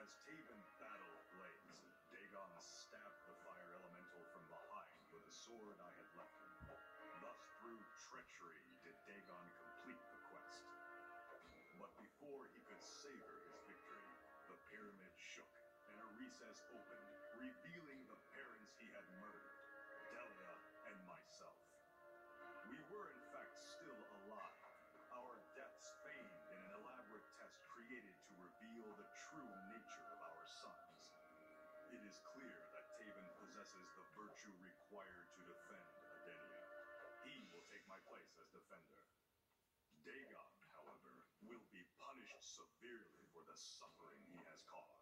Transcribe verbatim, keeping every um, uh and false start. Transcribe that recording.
As Taven battled Blaze, Dagon stabbed the fire elemental from behind with a sword I had left him. Thus, through treachery, did Dagon complete the quest. But before he could savor his victory, the pyramid shook, and a recess opened, revealing the parents he had murdered, Delia and myself. We were, in fact, still alive, our deaths feigned in an elaborate test created to reveal the true nature of our sons. It is clear that Taven possesses the virtue required to defend Edenia. He will take my place as defender. Dagon, however, will be punished severely for the suffering he has caused.